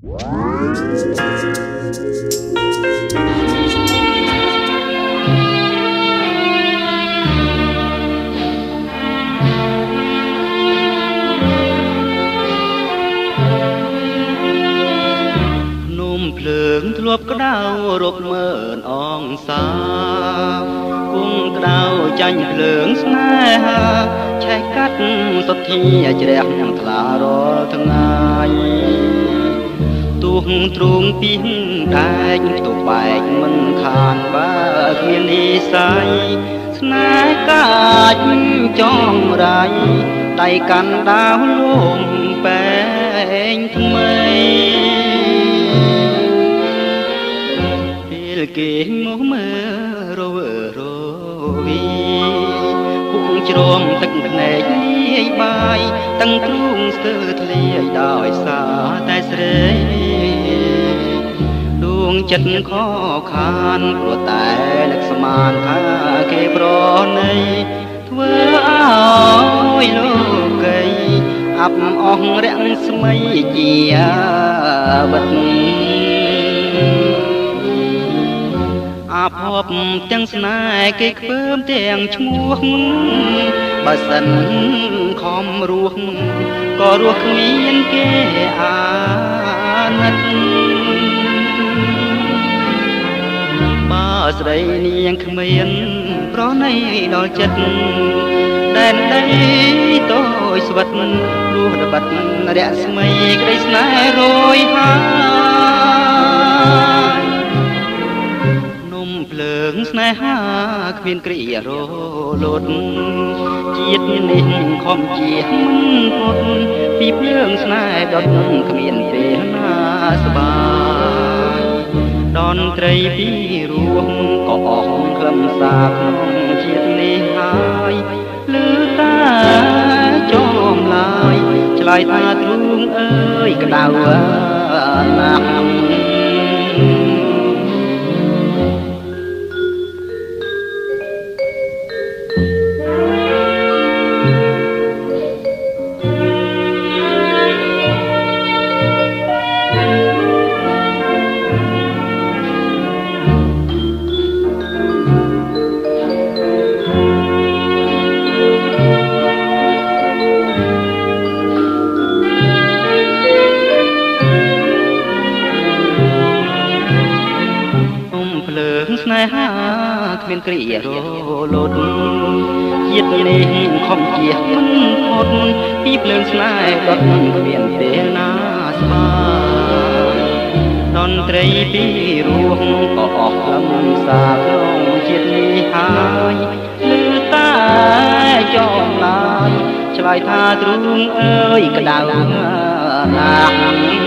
ភ្លើងធ្លាប់ក្តៅរកមើលអងសាគង់ក្តៅចាញ់ភ្លើងស្នេហាឆេះកាត់សទ្ធាជ្រះថ្លារាល់ថ្ងៃទូងទ្រូងពីងដែកទុកបែកមិនខានបើគ្មាននិស័យស្នេហ៍កាចចងរៃដៃកាន់ដាវលំបែងថ្មីគេមកមើលរវើរវីពុកជ្រងទឹកភ្នែកលាយបាយទាំងទ្រូងស្ទើរធ្លាយដោយសារតែស្រីដួងចិត្តខខានព្រោះតែនឹកស្មានថាគេប្រណីធ្វើឲ្យលោកីអាប់អស់រាំងស្មីជាវិតអាភពទាំងស្នេហ៍គេខ្ពើមទាំងឈ្មោះបើសិនខំរស់ក៏រស់គ្មានគេអាណិតបើស្រីនាងគ្មានប្រណីដល់ចិត្តដែនដីតូចស្វិតលួសដបិតរស្មីក្តីស្នេហ៍រយហើយភ្លើងស្នេហាគ្មានគ្រារលត់ជាតិនេះខំជាមិនផុតពីភ្លើងស្នេហ៍ដុតគ្មានពេលណាស្បាយតន្ត្រីពីរោះក៏អស់ខ្លឹមសារក្នុងជាតិនេះហើយលឺតាចោមឡាយឆ្លើយថាទ្រូងអើយក្តៅណាស់ស្នេហាគ្មានគ្រារលត់ជាតិនេះខំជាមិនផុតពីភ្លើងស្នេហ៍ដុតគ្មានពេលណាស្បាយតន្ត្រីពីរោះក៏អស់ខ្លឹមសារក្នុងជាតិនេះហើយលឺតែចោមឡាយឆ្លើយថាទ្រូងអើយក្តៅណាស់